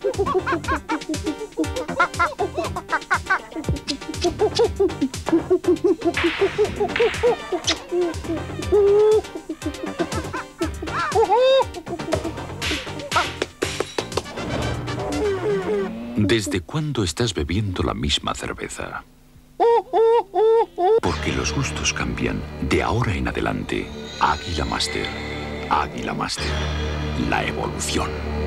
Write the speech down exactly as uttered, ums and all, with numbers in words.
¿Desde cuándo estás bebiendo la misma cerveza? Porque los gustos cambian de ahora en adelante. Águila Master. Águila Master. La evolución.